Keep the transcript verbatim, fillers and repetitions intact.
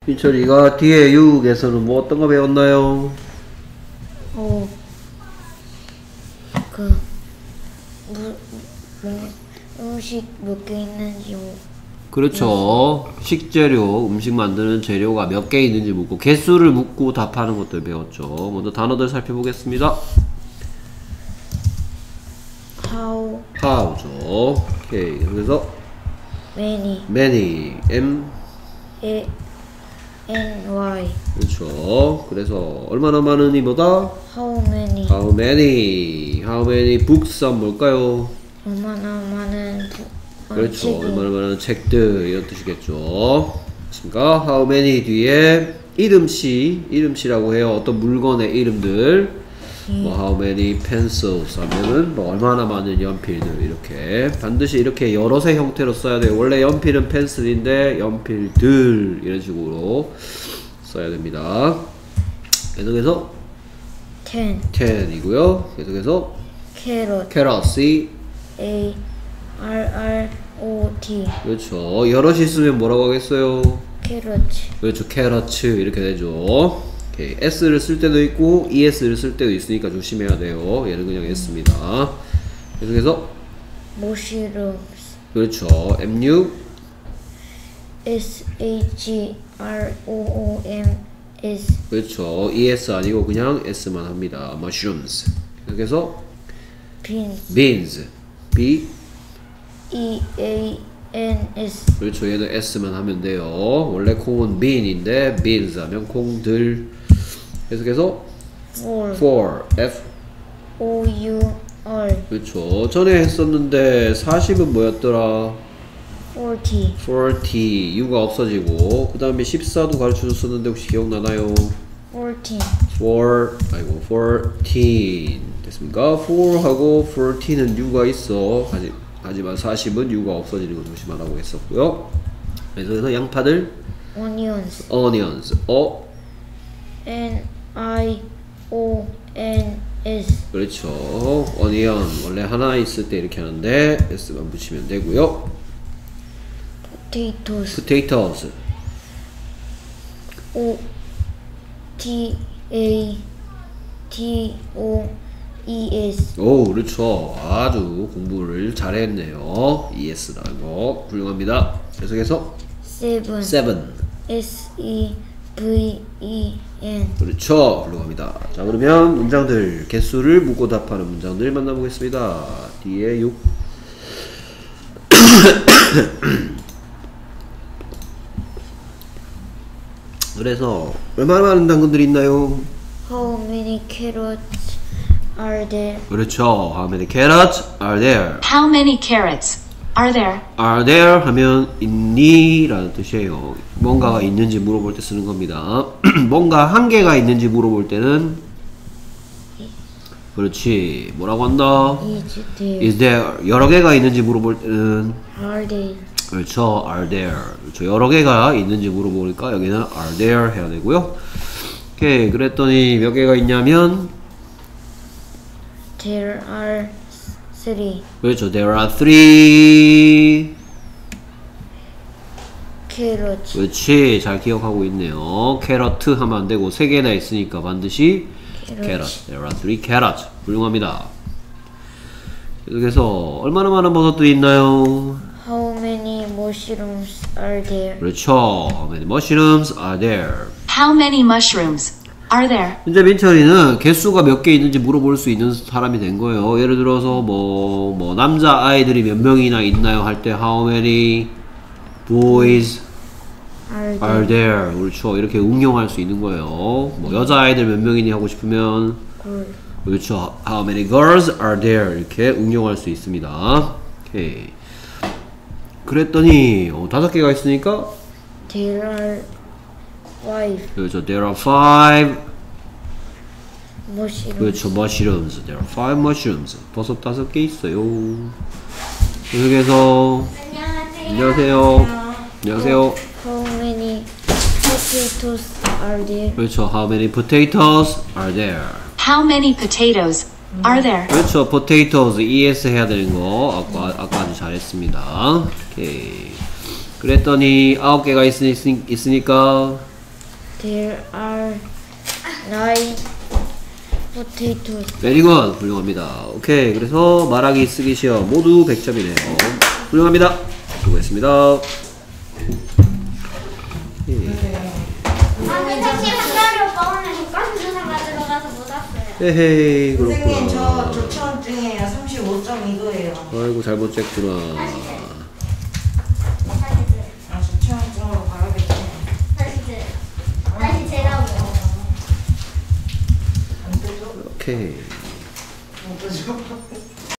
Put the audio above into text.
민철이가 뒤에 육에서는 뭐 어떤 거 배웠나요? 어, 그, 무, 뭐, 음식 몇 개 있는지 뭐. 그렇죠. 식재료, 음식 만드는 재료가 몇 개 있는지 묻고 개수를 묻고 답하는 것들 배웠죠. 먼저 단어들 살펴보겠습니다. How how죠. 오케이. 그래서 many, many, m, a, n, y. 그렇죠. 그래서 얼마나 많으니 뭐다? How many, how many, how many books 하면 뭘까요? 얼마나 많은 부, 어, 그렇죠. 책이. 얼마나 많은 책들 이런 뜻이겠죠. 그러니까 how many 뒤에 이름시, 이름시라고 해요. 어떤 물건의 이름들. 예. 뭐 how many pencils 하면은 뭐 얼마나 많은 연필들 이렇게 반드시 이렇게 여럿의 형태로 써야 돼요. 원래 연필은 펜슬인데 연필들 이런 식으로 써야 됩니다. 계속해서 ten, ten이고요. 계속해서 carrot, carrot, a, r, r, o, t. 그렇죠. 여럿이 쓰면 뭐라고 하겠어요? carrot. 그렇죠. carrots 이렇게 되죠. 오케이. s를 쓸 때도 있고 es를 쓸 때도 있으니까 조심해야 돼요. 얘는 그냥 s입니다. 계속해서 mushrooms, 그렇죠. mu s, h, r, o, o, m, s. 그렇죠. es 아니고 그냥 s만 합니다. mushrooms. 계속해서 beans, beans b e, a, n, s. 그렇죠. 얘는 s만 하면 돼요. 원래 콩은 bean인데 beans 하면 콩들. 계속해서 four, for f o, u, r. 그렇죠. 전에 했었는데 사십은 뭐였더라? forty, 사십 u가 없어지고 그 다음에 십사도 가르쳐줬었는데 혹시 기억나나요? fourteen, four 아이고 fourteen 됐습니까? four하고 fourteen은 u가 있어. 하지, 하지만 사십은 u가 없어지는 거 조심하라고 했었고요. 그래서 양파들 onions, onions 어 n, i, o, n, s. 그렇죠. onion 원래 하나 있을 때 이렇게 하는데 s만 붙이면 되고요. potatoes, potatoes o, t, a, t, o, e, s. 오 그렇죠. 아주 공부를 잘했네요. es라는 거 훌륭합니다. 계속해서 seven, seven s, e, v, e, n. 그렇죠. 훌륭합니다. 자 그러면 문장들 개수를 묻고 답하는 문장들 만나보겠습니다. 뒤에 육 그래서 얼마나 많은 당근들이 있나요? How many carrots are there? 그렇죠. How many carrots are there? How many carrots are there? are there 하면 있니? 라는 뜻이에요. 뭔가가 있는지 물어볼 때 쓰는 겁니다. 뭔가 한 개가 있는지 물어볼 때는 그렇지. 뭐라고 한다? Is there? is there. 여러 개가 있는지 물어볼 때는 Are they? 그렇죠. are there. 그렇죠. 여러 개가 있는지 물어보니까 여기는 are there 해야 되고요. 오케이. 그랬더니 몇 개가 있냐면 There are three 그렇죠. there are three carrots. 그렇지. 잘 기억하고 있네요. 캐러트 하면 안 되고 세 개나 있으니까 반드시 carrot. There are three carrots. 훌륭합니다. 계속해서 얼마나 많은 버섯들이 있나요? How many mushrooms are there? 그렇죠. How many mushrooms are there? How many mushrooms are there? 현재 민철이는 개수가 몇 개 있는지 물어볼 수 있는 사람이 된 거예요. 예를 들어서 뭐, 뭐 남자 아이들이 몇 명이나 있나요? 할 때 how many boys Are there? are there? 그렇죠. 이렇게 응용할 수 있는 거예요. 뭐 여자 아이들 몇 명이니 하고 싶으면 Good. 그렇죠. How many girls are there? 이렇게 응용할 수 있습니다. 오케이. 그랬더니 어, 다섯 개가 있으니까 There are five 그렇죠. There are five mushrooms. 그렇죠. mushrooms. There are five mushrooms. 버섯 다섯 개 있어요. 계속해서 안녕하세요. 안녕하세요. How many potatoes are there? 그렇죠. How many potatoes are there? How many potatoes are there? 그렇죠. potatoes es 해야 되는 거 아까 아까 아주 잘했습니다. 오케이. 그랬더니 아홉 개가 있으니, 있으니까 There are nine potatoes. Very good. 훌륭합니다. 오케이. 그래서 말하기 쓰기 시험 모두 백 점이네요. 훌륭합니다. 수고했습니다. 예. 아니 사실 한가위 오빠 오늘 객관수사 가지러 가서 못 왔어요. 에헤이, 선생님 저 그렇구나. 조천증이에요. 삼십오 점 이거예요. 아이고, 잘못 쟀구나. 사실 아 조천증으로 가야겠지. 사실 다시 재라고. 안 되죠? 오케이. 안 되죠?